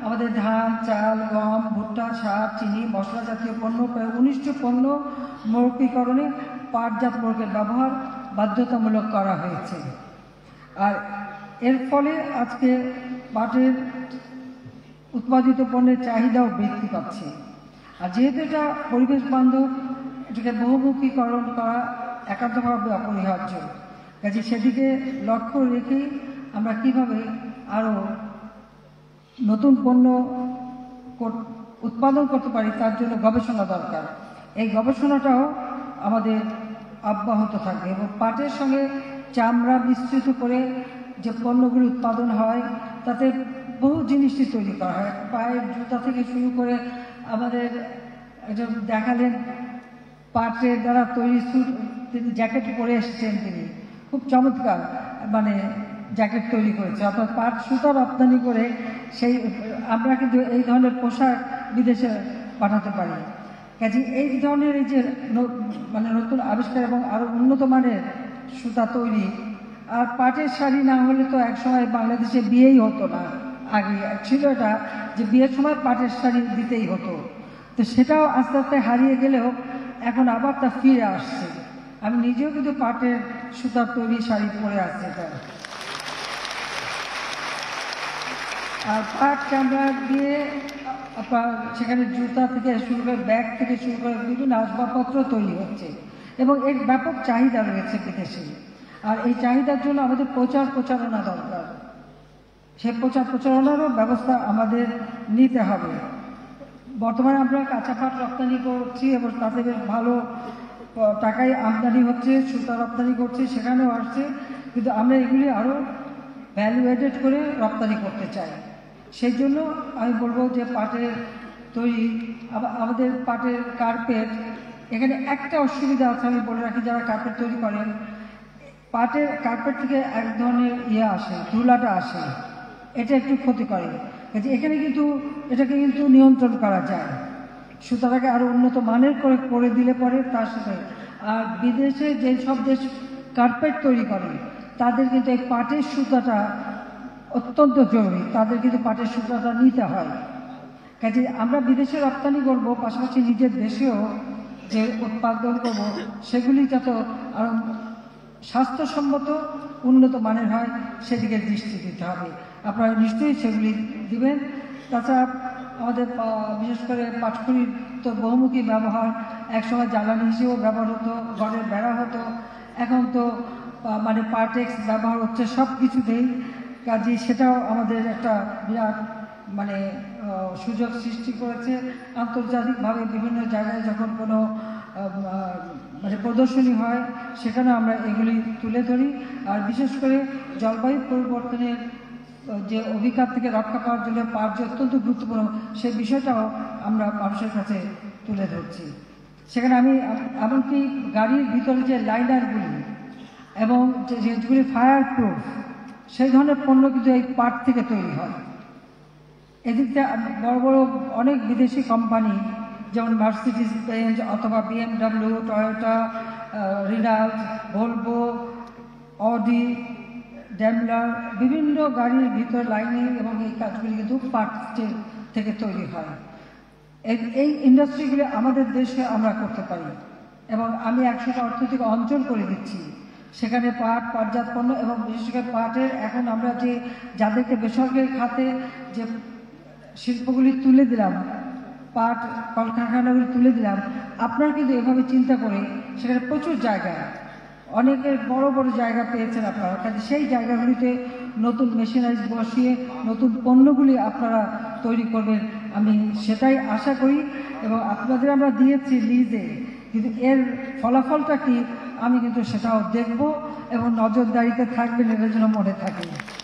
আমাদের ধান, চাল, গম, ভুট্টা, সার, চিনি, মশলা জাতীয় পণ্য প্রায় 19টি পণ্য মৌখিকরণে পাটজাত মোড়কের ব্যবহার বাধ্যতামূলক করা হয়েছে। আর এর ফলে আজকে পাটের উৎপাদিত পণ্যের চাহিদাও বৃদ্ধি পাচ্ছে। আর যেহেতু এটা পরিবেশ বান্ধব, এটাকে বহুমুখীকরণ করা একান্তভাবে অপরিহার্য। কাজে সেদিকে লক্ষ্য রেখেই আমরা কীভাবে আরও নতুন পণ্য উৎপাদন করতে পারি তার জন্য গবেষণা দরকার। এই গবেষণাটাও আমাদের অব্যাহত থাকবে এবং পাটের সঙ্গে চামড়া মিশ্রিত করে যে পণ্যগুলি উৎপাদন হয় তাতে বহু জিনিসই তৈরি করা হয়। পায়ের জুতা থেকে শুরু করে আমাদের একজন দেখালেন পাটের দ্বারা তৈরি তিনি জ্যাকেট পরে এসেছেন, তিনি খুব চমৎকার জ্যাকেট তৈরি করেছে। অর্থাৎ পাট সুতা রপ্তানি করে সেই আমরা কিন্তু এই ধরনের পোশাক বিদেশে পাঠাতে পারি। কাজে এই ধরনের এই যে নতুন আবিষ্কার এবং আরও উন্নত মানের সুতা তৈরি। আর পাটের শাড়ি না হলে তো একসময় বাংলাদেশে বিয়েই হতো না। আগে ছিল এটা যে বিয়ের সময় পাটের শাড়ি দিতেই হতো, তো সেটাও আস্তে আস্তে হারিয়ে গেলেও এখন আবার তা ফিরে আসছে। আমি নিজেও কিন্তু পাটের সুতার তৈরি শাড়ি পরে আসছি। আর পাট চামড়া দিয়ে আপনার সেখানে জুতা থেকে শুরু করে ব্যাগ থেকে শুরু করে বিভিন্ন আসবাবপত্র তৈরি হচ্ছে এবং এর ব্যাপক চাহিদা রয়েছে বিদেশে। আর এই চাহিদার জন্য আমাদের প্রচারণা দরকার। সে প্রচারণারও ব্যবস্থা আমাদের নিতে হবে। বর্তমানে আমরা কাঁচা পাট রপ্তানি করছি এবং তাতে বেশ ভালো টাকায় আমদানি হচ্ছে, সুতা রপ্তানি করছি, সেখানেও আসছে। কিন্তু আমরা এগুলি আরও ভ্যালু এডেড করে রপ্তানি করতে চাই। সেই জন্য আমি বলবো যে পাটের তৈরি, আমাদের পাটের কার্পেট, এখানে একটা অসুবিধা আছে আমি বলে রাখি, যারা কার্পেট তৈরি করেন, পাটের কার্পেট থেকে এক ধরনের আসে, ধুলাটা আসে, এটা একটু ক্ষতি করে। এখানে কিন্তু এটাকে কিন্তু নিয়ন্ত্রণ করা যায়, সুতরাং আরও উন্নত মানের করে দিলে পরে তার সাথে। আর বিদেশে যে সব দেশ কার্পেট তৈরি করে তাদের কিন্তু এই পাটের সুতাটা অত্যন্ত জরুরি, তাদের কিন্তু পাটের সুতাটা নিতে হয়। কাজে আমরা বিদেশে রপ্তানি করব, পাশাপাশি নিজের দেশেও যে উৎপাদন করব সেগুলি যাতে আরও স্বাস্থ্যসম্মত উন্নত মানের হয় সেদিকে দৃষ্টি দিতে হবে। আপনারা নিশ্চয়ই সেগুলি দিবেন। তাছাড়া আমাদের বিশেষ করে পাটখড়ির তো বহুমুখী ব্যবহার, একসময় জ্বালানি হিসেবেও ব্যবহার হতো, ঘরের বেড়া হতো, এখন তো পাটেক্স ব্যবহার হচ্ছে সব কিছুতেই। কাজে সেটাও আমাদের একটা বিরাট সুযোগ সৃষ্টি করেছে। আন্তর্জাতিকভাবে বিভিন্ন জায়গায় যখন কোনো প্রদর্শনী হয় সেখানে আমরা এগুলি তুলে ধরি। আর বিশেষ করে জলবায়ু পরিবর্তনের যে অভিঘাত থেকে রক্ষা পাওয়ার জন্য পাট যে অত্যন্ত গুরুত্বপূর্ণ, সেই বিষয়টাও আমরা মানুষের কাছে তুলে ধরছি। সেখানে আমি এমনকি গাড়ির ভিতরে যে লাইনারগুলি এবং যেগুলি ফায়ার প্রুফ, সেই ধরনের পণ্য কিন্তু এই পাট থেকে তৈরি হয়। এদিক থেকে বড় বড় অনেক বিদেশি কোম্পানি যেমন মার্সিডিজ বেঞ্জ অথবা BMW, Toyota, Renault, Volvo, Audi, Daimler, বিভিন্ন গাড়ির ভিতর লাইনিং এবং এই কাজগুলি কিন্তু পাট থেকে তৈরি হয়। এই ইন্ডাস্ট্রিগুলি আমাদের দেশে আমরা করতে পারি এবং আমি 100টা অর্থনৈতিক অঞ্চল করে দিচ্ছি, সেখানে পাটজাত পণ্য এবং বিশেষ করে পাটের এখন আমরা যাদেরকে বেসরকারি খাতে যে শিল্পগুলি তুলে দিলাম, পাট কলকারখানাগুলি তুলে দিলাম, আপনারা কিন্তু এভাবে চিন্তা করে সেখানে প্রচুর জায়গা, অনেকের বড় বড় জায়গা পেয়েছেন আপনারা। কাজে সেই জায়গাগুলিতে নতুন মেশিনারিজ বসিয়ে নতুন পণ্যগুলি আপনারা তৈরি করবেন, আমি সেটাই আশা করি। এবং আপনাদের আমরা দিয়েছি লিজে, কিন্তু এর ফলাফলটা কি আমি কিন্তু সেটাও দেখব এবং নজরদারিতে থাকবেন, এটার জন্য মনে থাকে।